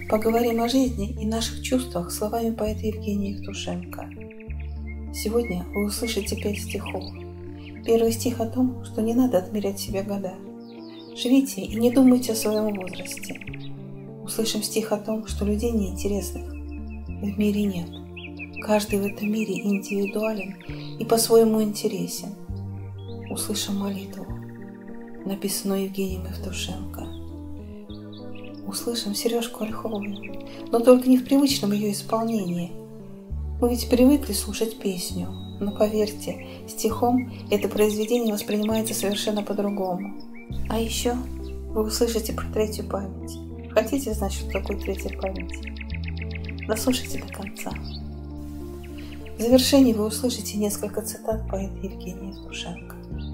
Поговорим о жизни и наших чувствах словами поэта Евгения Евтушенко. Сегодня вы услышите 5 стихов. Первый стих о том, что не надо отмерять себе года. Живите и не думайте о своем возрасте. Услышим стих о том, что людей неинтересных в мире нет. Каждый в этом мире индивидуален и по-своему интересен. Услышим молитву, написанную Евгением Евтушенко. Услышим Сережку Ольховую, но только не в привычном ее исполнении. Мы ведь привыкли слушать песню, но поверьте, стихом это произведение воспринимается совершенно по-другому. А еще вы услышите про третью память. Хотите знать, что такое третья память? Дослушайте до конца. В завершении вы услышите несколько цитат поэта Евгения Евтушенко.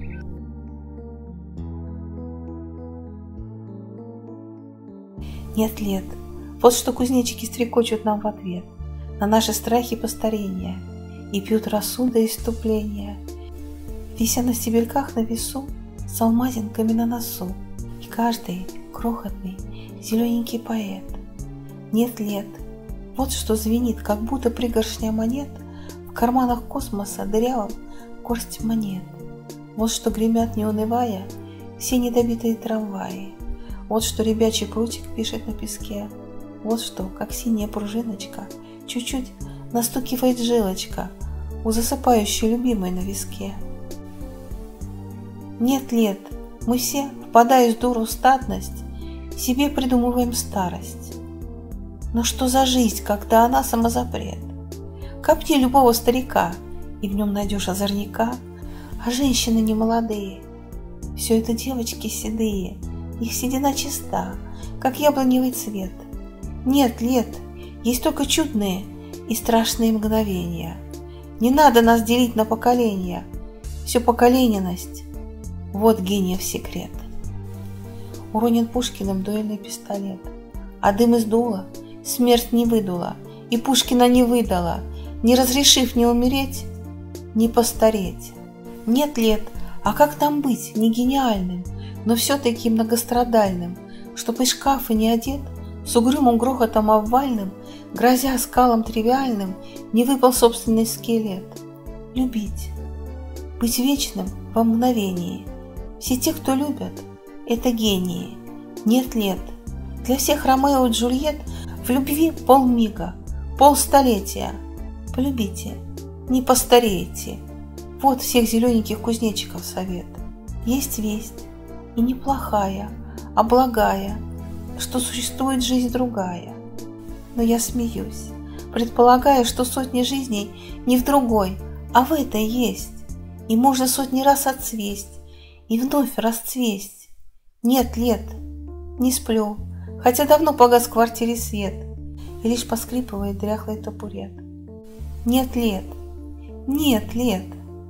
Нет лет. Вот что кузнечики стрекочут нам в ответ на наши страхи постарения и пьют росу до исступления, вися на стебельках на весу с алмазинками на носу. И каждый крохотный зелененький поэт. Нет лет. Вот что звенит, как будто пригоршня монет в карманах космоса дырявым горсть монет. Вот что гремят, не унывая, все недобитые трамваи. Вот что ребячий прутик пишет на песке. Вот что, как синяя пружиночка, чуть-чуть настукивает жилочка у засыпающей любимой на виске. Нет лет, мы все, впадая в дуру статность, себе придумываем старость. Но что за жизнь, когда она самозапрет? Копни любого старика, и в нем найдешь озорника, а женщины немолодые. Все это девочки седые, их седина чиста, как яблоневый цвет. Нет лет, есть только чудные и страшные мгновения. Не надо нас делить на поколения. Все поколененность — вот гениев секрет. Уронен Пушкиным дуэльный пистолет, а дым из дула смерть не выдула, и Пушкина не выдала, не разрешив ни умереть, ни постареть. Нет лет, а как там быть не гениальным, но все-таки многострадальным, чтоб из шкафа не одет, с угрюмым грохотом обвальным, грозя скалам тривиальным, не выпал собственный скелет. Любить, быть вечным во мгновении. Все те, кто любят, это гении. Нет лет. Для всех Ромео и Джульетт в любви полмига, полстолетия. Полюбите, не постареете. Вот всех зелененьких кузнечиков совет. Есть весть, и неплохая, а благая, что существует жизнь другая. Но я смеюсь, предполагая, что сотни жизней не в другой, а в этой есть, и можно сотни раз отцвесть и вновь расцвесть. Нет лет, не сплю, хотя давно погас в квартире свет, и лишь поскрипывает дряхлый табурет. Нет лет, нет лет.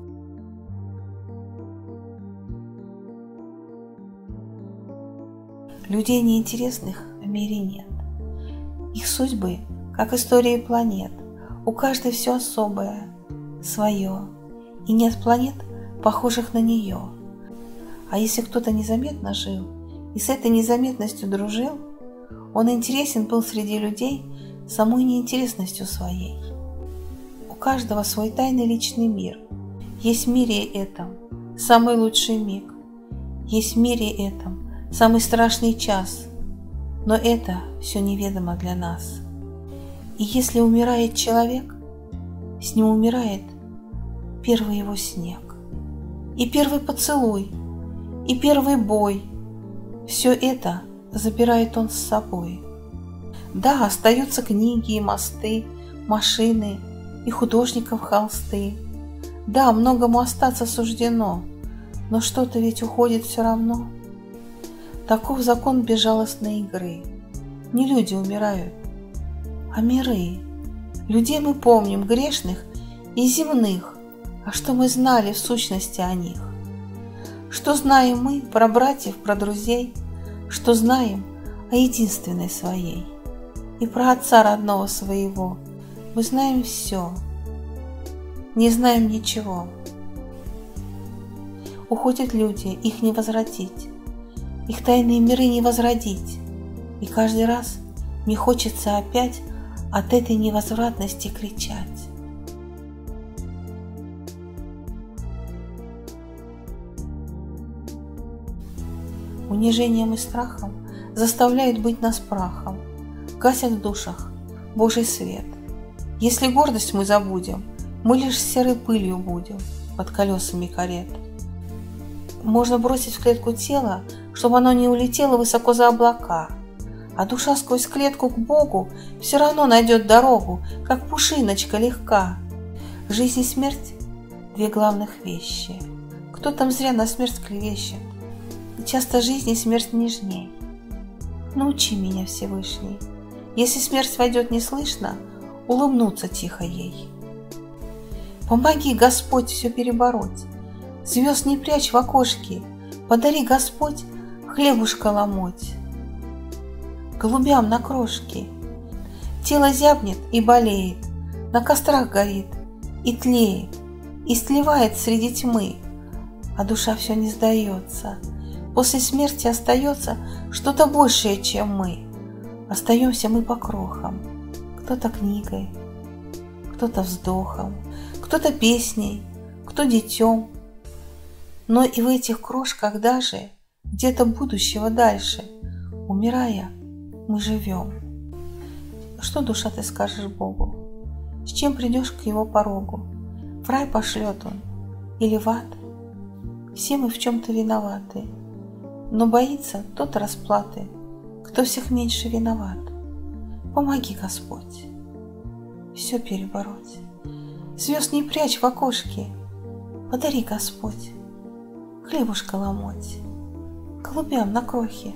Людей неинтересных в мире нет. Их судьбы, как истории планет, у каждой все особое, свое, и нет планет, похожих на нее. А если кто-то незаметно жил и с этой незаметностью дружил, он интересен был среди людей самой неинтересностью своей. У каждого свой тайный личный мир. Есть в мире этом самый лучший миг. Есть в мире этом самый страшный час. Но это все неведомо для нас. И если умирает человек, с ним умирает первый его снег, и первый поцелуй, и первый бой. Все это забирает он с собой. Да, остаются книги и мосты, машины и художников холсты. Да, многому остаться суждено, но что-то ведь уходит все равно. Таков закон безжалостной игры. Не люди умирают, а миры. Людей мы помним, грешных и земных, а что мы знали в сущности о них? Что знаем мы про братьев, про друзей? Что знаем о единственной своей? И про отца родного своего мы знаем все, не знаем ничего. Уходят люди, их не возвратить, их тайные миры не возродить. И каждый раз Мне хочется опять от этой невозвратности кричать. Унижением и страхом заставляют быть нас прахом, гасят в душах Божий свет. Если гордость мы забудем, мы лишь серой пылью будем под колесами карет. Можно бросить в клетку тело, чтобы оно не улетело высоко за облака, а душа сквозь клетку к Богу все равно найдет дорогу, как пушиночка легка. Жизнь и смерть – две главных вещи. Кто там зря на смерть клевещет? Часто жизнь и смерть нежней. Научи меня, Всевышний, если смерть войдет неслышно, улыбнуться тихо ей. Помоги, Господь, все перебороть, звезд не прячь в окошке, подари, Господь, хлебушка ломоть. Голубям на крошке тело зябнет и болеет, на кострах горит и тлеет, и сливает среди тьмы, а душа все не сдается. После смерти остается что-то большее, чем мы. Остаемся мы по крохам. Кто-то книгой, кто-то вздохом, кто-то песней, кто детем. Но и в этих крошках даже где-то будущего дальше, умирая, мы живем. Что, душа, ты скажешь Богу? С чем придешь к его порогу? В рай пошлет он или в ад? Все мы в чем-то виноваты, но боится тот расплаты, кто всех меньше виноват. Помоги, Господь, все перебороть. Звезд не прячь в окошке, подари, Господь, хлебушка ломоть, голубям на крохе.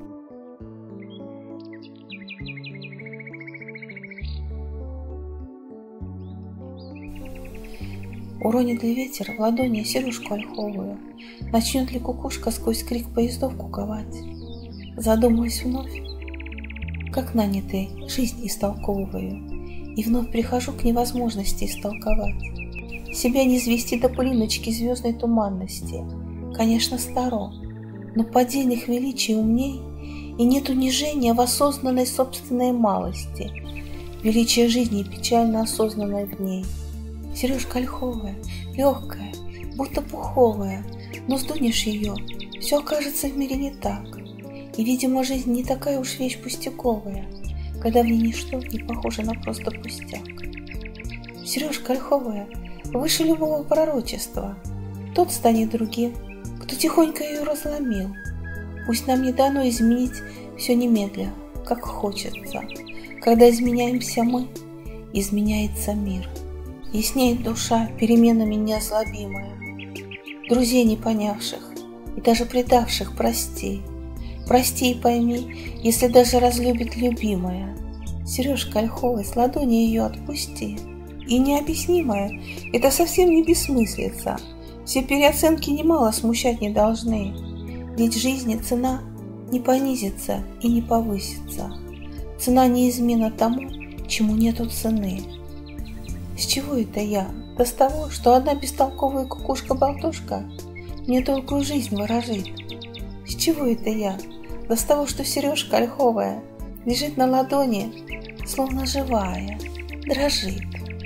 Уронит ли ветер в ладони сережку ольховую, начнет ли кукушка сквозь крик поездов куковать? Задумаюсь вновь, как нанятой жизнь истолковываю, и вновь прихожу к невозможности истолковать. Себя не звести до пылиночки звездной туманности, конечно, старо, но поддельных величий умней, и нет унижения в осознанной собственной малости, величие жизни печально осознанной в ней. Сережка ольховая, легкая, будто пуховая, но сдунешь ее, все окажется в мире не так. И, видимо, жизнь не такая уж вещь пустяковая, когда в ней ничто не похоже на просто пустяк. Сережка ольховая выше любого пророчества, тот станет другим, кто тихонько ее разломил. Пусть нам не дано изменить все немедля, как хочется. Когда изменяемся мы, изменяется мир. Яснеет душа, переменами неозлобимая. Друзей не понявших и даже предавших прости. Прости и пойми, если даже разлюбит любимая. Сережка ольховой, с ладони ее отпусти. И необъяснимое, это совсем не бессмыслица. Все переоценки немало смущать не должны. Ведь жизни цена не понизится и не повысится. Цена неизменна тому, чему нету цены. С чего это я? Да с того, что одна бестолковая кукушка-болтушка мне долгую жизнь ворожит. С чего это я? Да с того, что сережка ольховая лежит на ладони, словно живая, дрожит.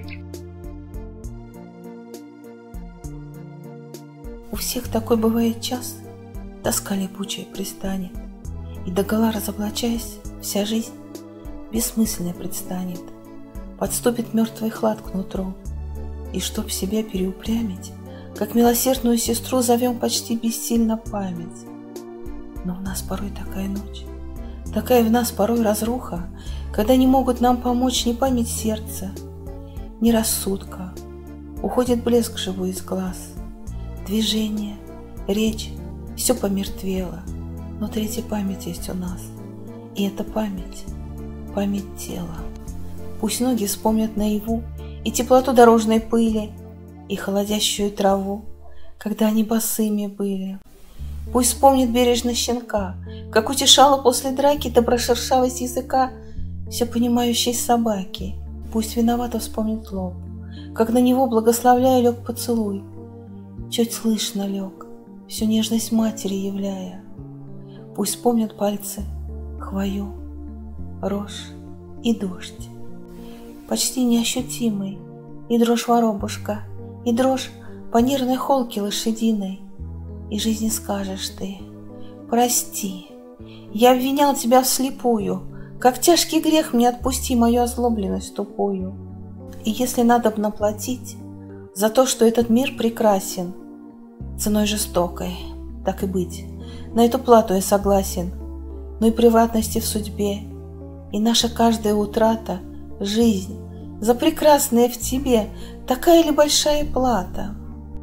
У всех такой бывает час, тоска липучая пристанет, и догола разоблачаясь, вся жизнь бессмысленной предстанет. Подступит мертвый хлад к нутру, и чтоб себя переупрямить, как милосердную сестру зовем почти бессильно память. Но в нас порой такая ночь, такая в нас порой разруха, когда не могут нам помочь ни память сердца, ни рассудка. Уходит блеск живой из глаз, движение, речь, все помертвело, но третья память есть у нас, и это память, память тела. Пусть ноги вспомнят наяву и теплоту дорожной пыли, и холодящую траву, когда они босыми были. Пусть вспомнит бережно щенка, как утешала после драки доброшершавость языка все понимающей собаки. Пусть виновато вспомнит лоб, как на него, благословляя, лег поцелуй. Чуть слышно лег, всю нежность матери являя. Пусть вспомнят пальцы хвою, рожь и дождь. Почти неощутимый и дрожь воробушка, и дрожь по нервной холке лошадиной. И жизни скажешь ты: прости, я обвинял тебя вслепую, как тяжкий грех мне отпусти мою озлобленность тупую. И если надобно платить за то, что этот мир прекрасен, ценой жестокой, так и быть, на эту плату я согласен. Но и превратности в судьбе, и наша каждая утрата, жизнь, за прекрасное в тебе, такая ли большая плата?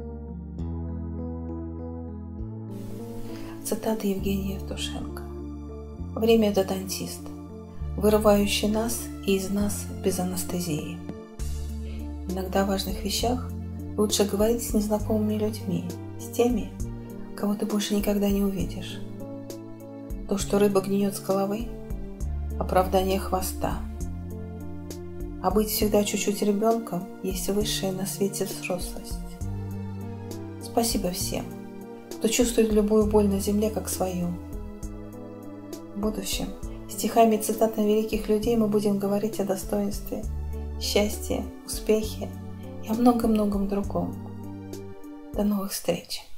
Цитата Евгения Евтушенко. Время — это дантист, вырывающий нас и из нас без анестезии. Иногда о важных вещах лучше говорить с незнакомыми людьми, с теми, кого ты больше никогда не увидишь. То, что рыба гниет с головы — оправдание хвоста. А быть всегда чуть-чуть ребенком есть высшая на свете взрослость. Спасибо всем, кто чувствует любую боль на земле как свою. В будущем стихами и цитатами великих людей мы будем говорить о достоинстве, счастье, успехе и о многом-многом другом. До новых встреч!